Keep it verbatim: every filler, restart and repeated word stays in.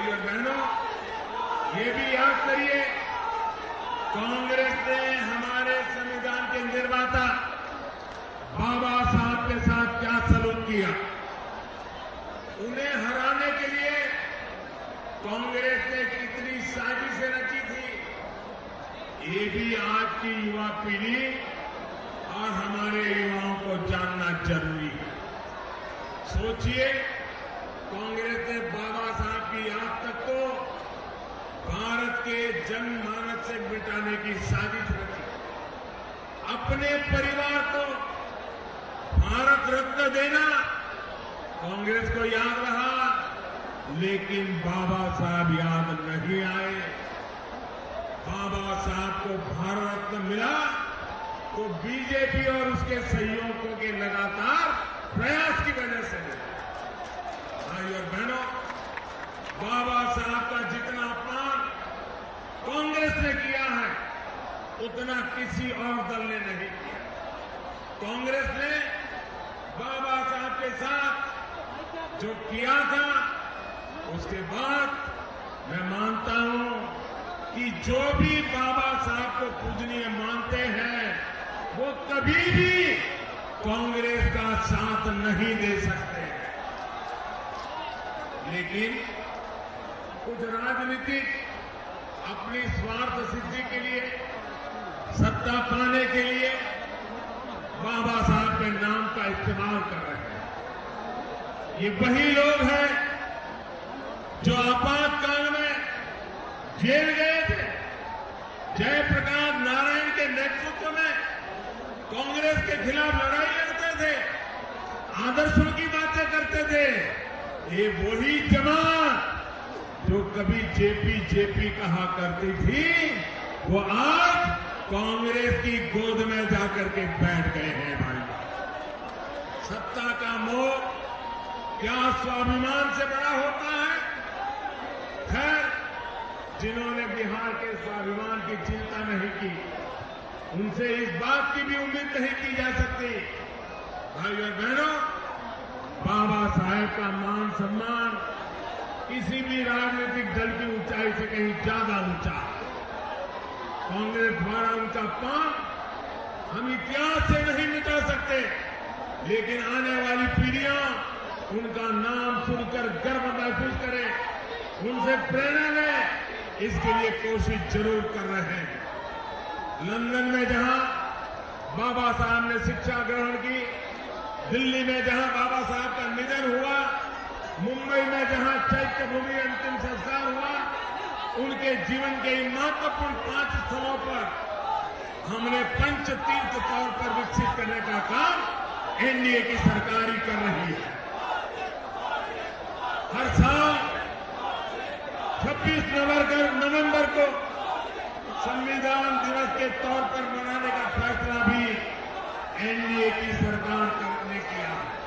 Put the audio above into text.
भाई और बहनों, ये भी याद करिए, कांग्रेस ने हमारे संविधान के निर्माता बाबा साहब के साथ क्या सलूक किया। उन्हें हराने के लिए कांग्रेस ने कितनी साजिशें रची थी, ये भी आज की युवा पीढ़ी और हमारे युवाओं को जानना जरूरी है। सोचिए, कांग्रेस ने बाबा साहब की याद तक को भारत के जनमानस से मिटाने की साजिश रची। अपने परिवार को भारत रत्न देना कांग्रेस को याद रहा, लेकिन बाबा साहब याद नहीं आए। बाबा साहब को भारत रत्न मिला तो बीजेपी और उसके सहयोगियों के लगातार प्रयास की वजह से मिला। भाई और बहनों, बाबा साहब का जितना अपमान कांग्रेस ने किया है, उतना किसी और दल ने नहीं किया। कांग्रेस ने बाबा साहब के साथ जो किया था, उसके बाद मैं मानता हूं कि जो भी बाबा साहब को पूजनीय मानते हैं, वो कभी भी कांग्रेस का साथ नहीं दे सकते। लेकिन कुछ राजनीतिक अपनी स्वार्थ सिद्धि के लिए, सत्ता पाने के लिए बाबा साहब के नाम का इस्तेमाल कर रहे हैं। ये वही लोग हैं जो आपातकाल में जेल गए थे। जयप्रकाश नारायण के नेतृत्व में कांग्रेस के खिलाफ लड़ाई लड़ते थे, आदर्शों की बातें करते थे। ये वही जमात जो कभी जेपी जेपी कहा करती थी, वो आज कांग्रेस की गोद में जाकर के बैठ गए हैं। भाई, सत्ता का मोह क्या स्वाभिमान से बड़ा होता है? खैर, जिन्होंने बिहार के स्वाभिमान की चिंता नहीं की, उनसे इस बात की भी उम्मीद नहीं की जा सकती। भाई और बहनों, बाबा साहेब का मान सम्मान किसी भी राजनीतिक दल की ऊंचाई से कहीं ज्यादा ऊंचा है। कांग्रेस द्वारा उनका अपमान हम इतिहास से नहीं मिटा सकते, लेकिन आने वाली पीढ़ियां उनका नाम सुनकर गर्व महसूस करें, उनसे प्रेरणा लें, इसके लिए कोशिश जरूर कर रहे हैं। लंदन में जहां बाबा साहब ने शिक्षा ग्रहण की, दिल्ली में जहां बाबा साहब का निधन हुआ, मुंबई में जहां चैत्य भूमि अंतिम संस्कार हुआ, उनके जीवन के इन महत्वपूर्ण पांच स्थलों पर हमने पंच तीर्थ तौर पर विकसित करने का काम एनडीए की सरकार ही कर रही है। हर साल छब्बीस नवंबर को संविधान दिवस के तौर पर मनाने का फैसला भी एनडीए की सरकार ने किया है।